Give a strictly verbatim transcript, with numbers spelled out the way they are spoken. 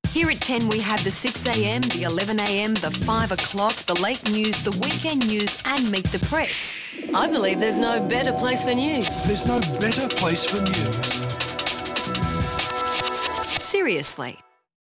Here at ten we have the six a m, the eleven a m, the five o'clock, the late news, the weekend news and Meet the Press. I believe there's no better place for news. There's no better place for news. Seriously.